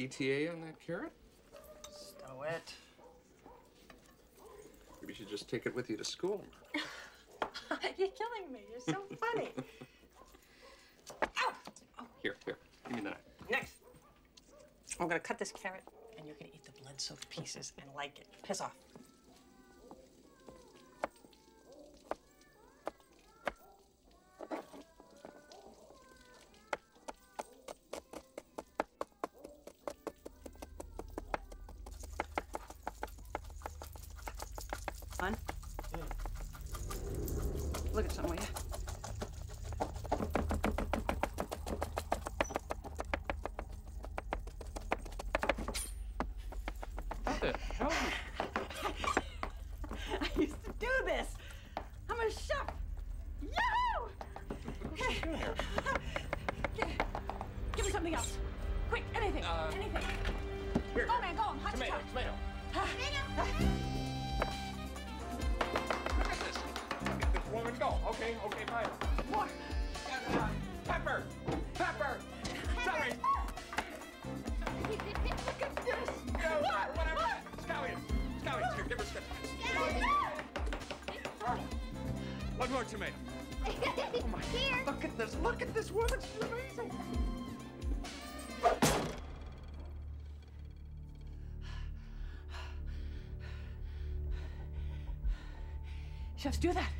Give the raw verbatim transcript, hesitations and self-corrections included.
E T A on that carrot? Stow it. Maybe you should just take it with you to school. You're killing me. You're so funny. Ow! Oh. Here, here. Give me the knife. Next. I'm gonna cut this carrot, and you're gonna eat the blood-soaked pieces and like it. Piss off. Hun? Yeah. Look at something, will you? What the hell? I used to do this. I'm a chef. Yahoo! What's she doing here? Give me something else. Quick, anything. Uh, anything. Here. Go, man, go on. Hot Tomato, chocolate. tomato. Tomato. Look at this. Get this woman go. Okay, okay, fine. More. Uh, pepper! Pepper! Sorry! Look at this. No, whatever. Scallions. Scallions. Here, give her some. One more tomato. Oh my. Here. Look at this. Look at this woman. She's amazing. Chefs do that.